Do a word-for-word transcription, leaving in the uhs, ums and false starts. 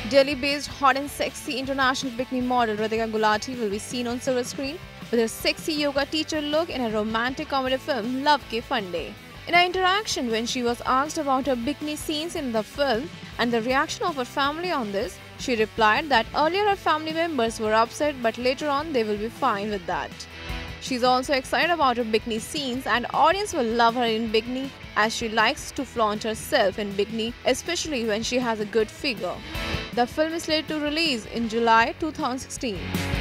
Delhi-based hot and sexy international bikini model Radhika Gulati will be seen on silver screen with her sexy yoga teacher look in a romantic comedy film Love Ke Funde. In an interaction when she was asked about her bikini scenes in the film and the reaction of her family on this, she replied that earlier her family members were upset but later on they will be fine with that. She's also excited about her bikini scenes and audience will love her in bikini as she likes to flaunt herself in bikini, especially when she has a good figure. The film is slated to release in July two thousand sixteen.